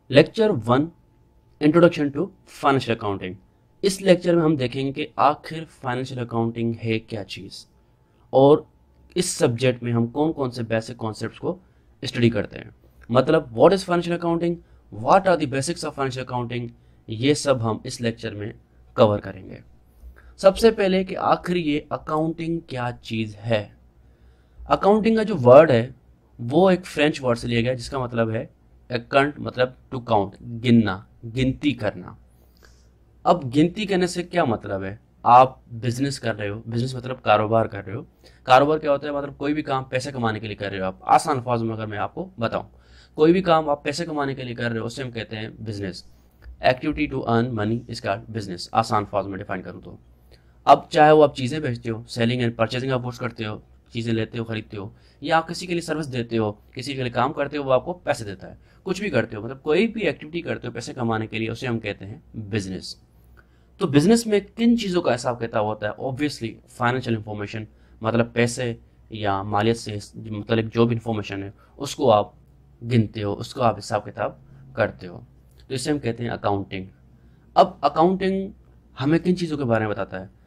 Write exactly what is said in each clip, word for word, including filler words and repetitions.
Lecture one, introduction to financial accounting. इस lecture में हम देखेंगे कि आखिर फाइनेंशियल अकाउंटिंग है क्या चीज़, और इस सब्जेक्ट में हम कौन कौन से बेसिक कॉन्सेप्ट्स को स्टडी करते हैं। मतलब what is financial accounting, what are the basics of financial accounting, ये सब हम इस लेक्चर में कवर करेंगे। सबसे पहले कि आखिर ये अकाउंटिंग क्या चीज़ है। अकाउंटिंग का जो वर्ड है वो एक फ्रेंच वर्ड से लिया गया जिसका मतलब है अकाउंट, मतलब टू काउंट, गिनना, गिनती करना। अब गिनती करने से क्या मतलब है, आप बिजनेस कर रहे हो, बिजनेस मतलब कारोबार कर रहे हो। कारोबार क्या होता है, मतलब कोई भी काम पैसे कमाने के लिए कर रहे हो आप। आसान अल्फाज में अगर मैं आपको बताऊं, कोई भी काम आप पैसे कमाने के लिए कर रहे हो उसे हम कहते हैं business. Activity to earn money is called business, आसान अल्फाज में डिफाइन करूँ तो। अब चाहे वो आप चीज़ें बेचते हो, सेलिंग एंड परचेजिंग आप पोस्ट करते हो, चीज़ें लेते हो, खरीदते हो, या आप किसी के लिए सर्विस देते हो, किसी के लिए काम करते हो, वो आपको पैसे देता है। कुछ भी करते हो, मतलब कोई भी एक्टिविटी करते हो पैसे कमाने के लिए, उसे हम कहते हैं बिजनेस। तो बिजनेस में किन चीज़ों का हिसाब किताब होता है? ऑब्वियसली फाइनेंशियल इंफॉर्मेशन, मतलब पैसे या मालियत से मतलब जो भी इंफॉर्मेशन है उसको आप गिनते हो, उसको आप हिसाब किताब करते हो, तो इसे हम कहते हैं अकाउंटिंग। अब अकाउंटिंग हमें किन चीज़ों के बारे में बताता है?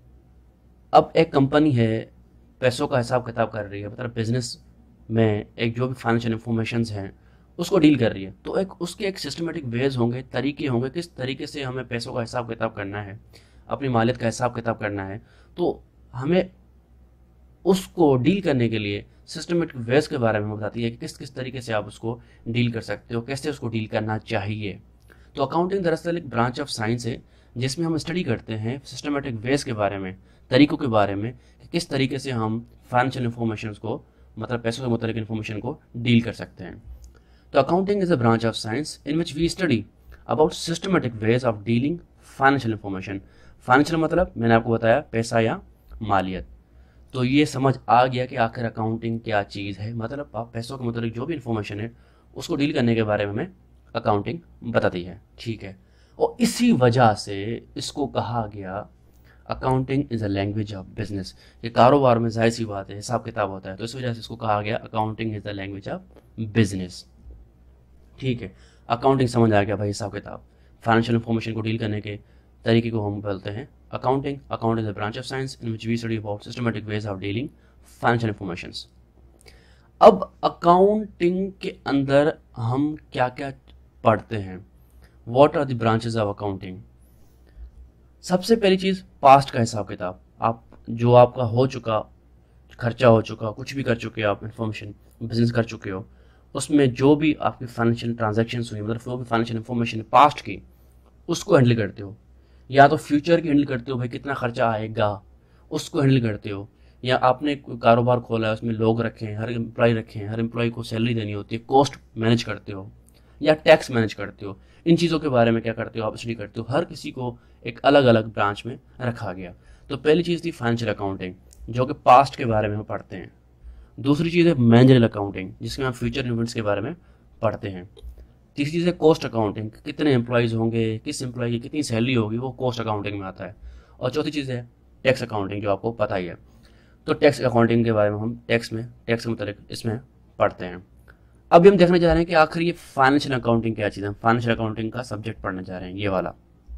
अब एक कंपनी है, पैसों का हिसाब किताब कर रही है, मतलब बिजनेस में एक जो भी फाइनेंशियल इंफॉर्मेशन हैं उसको डील कर रही है, तो एक उसके एक सिस्टमेटिक वेज होंगे, तरीके होंगे, किस तरीके से हमें पैसों का हिसाब किताब करना है, अपनी मालियत का हिसाब किताब करना है। तो हमें उसको डील करने के लिए सिस्टमेटिक वेज के बारे में बताती है कि किस किस तरीके से आप उसको डील कर सकते हो, कैसे उसको डील करना चाहिए। तो अकाउंटिंग दरअसल एक ब्रांच ऑफ साइंस है जिसमें हम स्टडी करते हैं सिस्टमेटिक वेज के बारे में, तरीकों के बारे में, कि किस तरीके से हम फाइनेंशियल इंफॉर्मेशन को, मतलब पैसों के मुताबिक इंफॉर्मेशन को डील कर सकते हैं। तो accounting is a branch of science in which we study about systematic ways of dealing financial information. Financial मतलब मैंने आपको बताया पैसा या मालियत। तो ये समझ आ गया कि आखिर अकाउंटिंग क्या चीज़ है, मतलब आप पैसों के मुताबिक जो भी इंफॉर्मेशन है उसको डील करने के बारे में हमें अकाउंटिंग बताती है, ठीक है। और इसी वजह से इसको कहा गया accounting is a language of business. ये कारोबार में जाहिर सी बात है हिसाब किताब होता है, तो इस वजह से इसको कहा गया accounting is the language of business, ठीक है। अकाउंटिंग समझ आ गया भाई, हिसाब किताब, फाइनेंशियल इंफॉर्मेशन को डील करने के तरीके को हम बोलते हैं accounting. Accounting is a branch of science in which we study about systematic ways of dealing financial information. अब अकाउंटिंग के अंदर हम क्या क्या पढ़ते हैं, what are the branches of accounting. सबसे पहली चीज़ पास्ट का हिसाब किताब, आप जो आपका हो चुका, खर्चा हो चुका, कुछ भी कर चुके हो आप, इंफॉर्मेशन बिजनेस कर चुके हो, उसमें जो भी आपकी फाइनेंशियल ट्रांजैक्शंस हुई, मतलब जो भी फाइनेंशियल इंफॉर्मेशन पास्ट की, उसको हैंडल करते हो। या तो फ्यूचर की हैंडल करते हो, भाई कितना खर्चा आएगा उसको हैंडल करते हो। या आपने कोई कारोबार खोला है, उसमें लोग रखे हैं, हर एम्प्लॉय रखे हैं, हर एम्प्लॉय को सैलरी देनी होती है, कॉस्ट मैनेज करते हो, या टैक्स मैनेज करते हो। इन चीज़ों के बारे में क्या करते हो आप, स्टडी करते हो। हर किसी को एक अलग अलग ब्रांच में रखा गया। तो पहली चीज़ थी फाइनेंशियल अकाउंटिंग, जो कि पास्ट के बारे में हम पढ़ते हैं। दूसरी चीज़ है मैनेजरियल अकाउंटिंग, जिसमें हम फ्यूचर इवेंट्स के बारे में पढ़ते हैं। तीसरी चीज़ है कॉस्ट अकाउंटिंग, कितने एम्प्लॉयज़ होंगे, किस एम्प्लॉय की कितनी सैलरी होगी, वो कॉस्ट अकाउंटिंग में आता है। और चौथी चीज़ है टैक्स अकाउंटिंग, जो आपको पता ही है। तो टैक्स अकाउंटिंग के बारे में हम टैक्स में टैक्स के मतलब इसमें पढ़ते हैं। अभी हम देखने जा रहे हैं कि आखिर ये फाइनेंशियल अकाउंटिंग क्या चीज़ है। हम फाइनेंशियल अकाउंटिंग का सब्जेक्ट पढ़ने जा रहे हैं, ये वाला।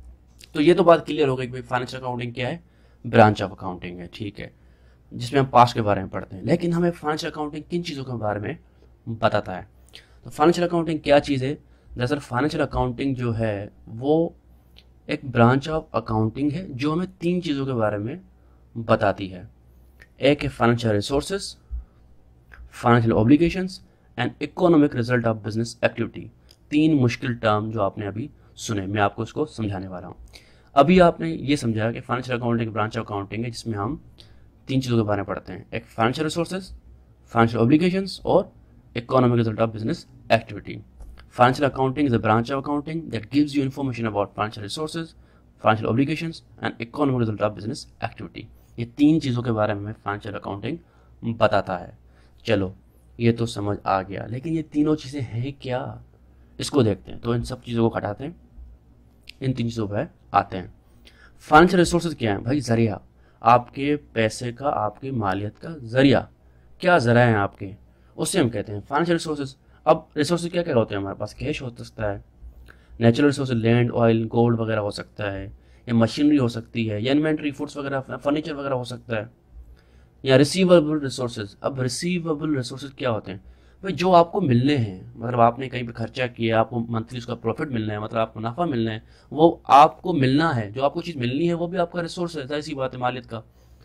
तो ये तो बात क्लियर हो गई कि भाई फाइनेंशियल अकाउंटिंग क्या है, ब्रांच ऑफ अकाउंटिंग है, ठीक है, जिसमें हम पास्ट के बारे में पढ़ते हैं। लेकिन हमें फाइनेंशियल अकाउंटिंग किन चीज़ों के बारे में बताता है? तो फाइनेंशियल अकाउंटिंग क्या चीज़ है? दरअसल फाइनेंशियल अकाउंटिंग जो है वो एक ब्रांच ऑफ अकाउंटिंग है जो हमें तीन चीज़ों के बारे में बताती है। एक है financial resources, financial obligations and economic result of business activity. तीन मुश्किल टर्म जो आपने अभी सुने, मैं आपको इसको समझाने वाला हूँ। अभी आपने ये समझा कि financial accounting branch of accounting है जिसमें हम तीन चीज़ों के बारे में पढ़ते हैं, एक फाइनेंशियल रिसोर्सेज, फाइनेंशियल ऑब्लिगेशंस और economic result of business activity. Financial accounting is a branch of accounting that gives you information about financial resources, financial obligations and economic result of business activity. ये तीन चीज़ों के बारे में हमें financial accounting बताता है। चलो ये तो समझ आ गया, लेकिन ये तीनों चीज़ें हैं क्या, इसको देखते हैं। तो इन सब चीज़ों को हटाते हैं, इन तीन चीज़ों पर आते हैं। फाइनेंशियल रिसोर्सेज क्या है भाई? जरिया, आपके पैसे का, आपकी मालियत का जरिया, क्या जरिया हैं आपके, उससे हम कहते हैं फाइनेंशियल रिसोर्सेज। अब रिसोर्सेज क्या क्या होते हैं हमारे पास? कैश हो सकता है, natural resource land, oil, gold वगैरह हो सकता है, या मशीनरी हो सकती है, या इन्वेंट्री, फूड्स वगैरह, फर्नीचर वगैरह हो सकता है, या रिसीवेबल रिसोर्सेज। अब रिसीवेबल रिसोर्सेज क्या होते हैं भाई? जो आपको मिलने हैं, मतलब आपने कहीं पे खर्चा किया, आपको मंथली उसका प्रॉफिट मिलना है, मतलब आपको मुनाफा मिलना है, वो आपको मिलना है। जो आपको चीज़ मिलनी है वो भी आपका रिसोर्स है, ऐसी बात है मालिक का।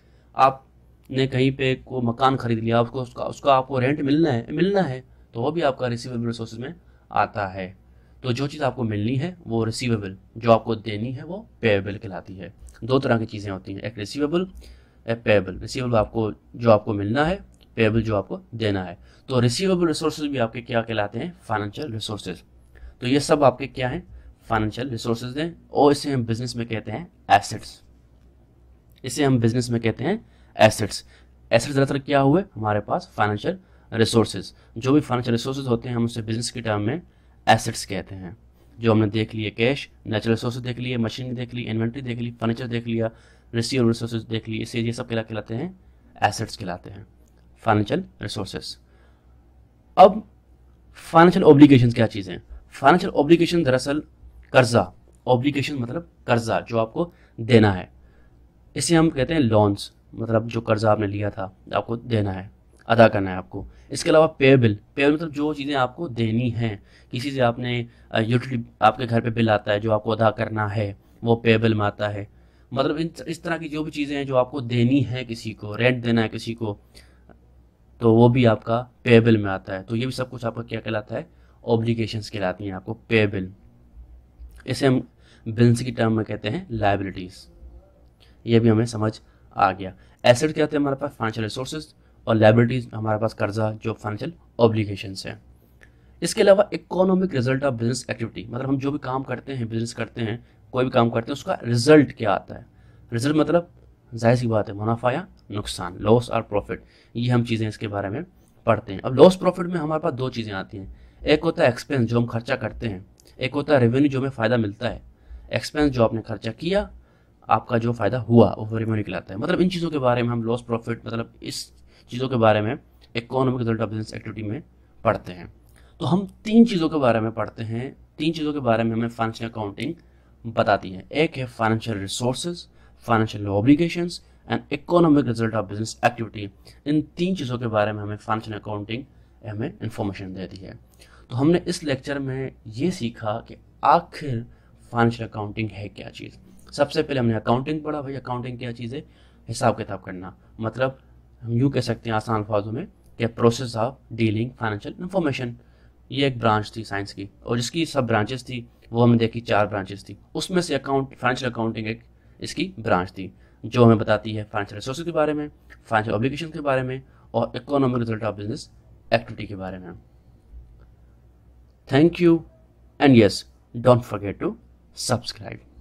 आपने कहीं पे को मकान खरीद लिया, आपको उसका उसका आपको रेंट मिलना है मिलना है तो वो भी आपका रिसीवेबल रिसोर्सेज में आता है। तो जो चीज़ आपको मिलनी है वो रिसीवेबल, जो आपको देनी है वो पेएबल कहलाती है। दो तरह की चीज़ें होती हैं, एक रिसीवेबल, एक पेएबल। रिसीवेबल आपको जो आपको मिलना है, पेएबल जो आपको देना है। तो रिसीवेबल रिसोर्सेज भी आपके क्या कहलाते हैं? Financial resources. तो ये सब आपके क्या हैं? फाइनेंशियल रिसोर्सेज हैं, और इसे हम बिजनेस में कहते हैं एसेट्स। इसे हम बिजनेस में कहते हैं एसेट्स। एसेट्स दरअसल क्या हुए? हमारे पास फाइनेंशियल रिसोर्सेज। जो भी फाइनेंशियल रिसोर्सेज होते हैं हम उसे बिजनेस के टर्म में एसेट्स कहते हैं। जो हमने देख लिए, कैश, नेचुरल रिसोर्सेज देख लिए, मशीनरी देख ली, इन्वेंट्री देख ली, फर्नीचर देख लिया, रिसीवेबल रिसोर्सेज देख लिए, इसे ये सब क्या कहलाते हैं? एसेट्स कहलाते हैं, फाइनेंशियल रिसोर्सेज। अब फाइनेंशियल ऑब्लिगेशन क्या चीज़ है? फाइनेंशियल ऑब्लिगेशन दरअसल कर्जा, ऑब्लिगेशन मतलब कर्जा जो आपको देना है, इसे हम कहते हैं लोन्स। मतलब जो कर्जा आपने लिया था आपको देना है, अदा करना है आपको। इसके अलावा पेएबल, पेएबल मतलब जो चीज़ें आपको देनी हैं, किसी से आपने यूटिलिटी, आपके घर पे बिल आता है जो आपको अदा करना है, वो पेएबल में आता है। मतलब इन इस तरह की जो भी चीज़ें हैं जो आपको देनी है, किसी को रेंट देना है किसी को, तो वो भी आपका पेएबल में आता है। तो ये भी सब कुछ आपका क्या कहलाता है? ऑब्लिगेशंस कहलाती हैं आपको, पेएबल। इसे हम बिजनेस की टर्म में कहते हैं लायबिलिटीज़। ये भी हमें समझ आ गया। एसेट क्या होते हैं हमारे पास? फाइनेंशियल रिसोर्सेज, और लायबिलिटीज हमारे पास कर्जा जो फाइनेंशियल ऑब्लिगेशंस हैं। इसके अलावा economic result of business activity, मतलब हम जो भी काम करते हैं, बिजनेस करते हैं, कोई भी काम करते हैं, उसका रिजल्ट क्या आता है? रिजल्ट मतलब जाहिर सी बात है मुनाफा या नुकसान, लॉस और प्रॉफिट। ये हम चीज़ें इसके बारे में पढ़ते हैं। अब लॉस प्रॉफिट में हमारे पास दो चीज़ें आती हैं। एक होता है एक्सपेंस जो हम खर्चा करते हैं, एक होता है रेवेन्यू जो हमें फ़ायदा मिलता है। एक्सपेंस जो आपने खर्चा किया, आपका जो फ़ायदा हुआ वो रेवेन्यू कहलाता है। मतलब इन चीज़ों के बारे में हम लॉस प्रॉफिट, मतलब इस चीज़ों के बारे में economic result of business activity में पढ़ते हैं। तो हम तीन चीज़ों के बारे में पढ़ते हैं, तीन चीज़ों के बारे में हमें फाइनेंशियल अकाउंटिंग बताती है। एक है financial resources, financial obligations and economic result of business activity. इन तीन चीज़ों के बारे में हमें फाइनेंशियल अकाउंटिंग हमें इंफॉर्मेशन देती है। तो हमने इस लेक्चर में ये सीखा कि आखिर फाइनेंशियल अकाउंटिंग है क्या चीज़। सबसे पहले हमने अकाउंटिंग पढ़ा। भाई अकाउंटिंग क्या चीज़ है? हिसाब किताब करना। मतलब हम यूँ कह सकते हैं आसान अल्फाजों में कि process of dealing financial information. ये एक ब्रांच थी साइंस की, और जिसकी सब ब्रांचेस थी वो हमने देखी, चार ब्रांचेस थी। उसमें से अकाउंट फाइनेंशियल अकाउंटिंग एक इसकी ब्रांच थी जो हमें बताती है फाइनेंशियल रिसोर्सेज के बारे में, फाइनेंशियल ऑब्लिगेशन के बारे में, और economic result of business activity के बारे में। Thank you and yes, don't forget to subscribe.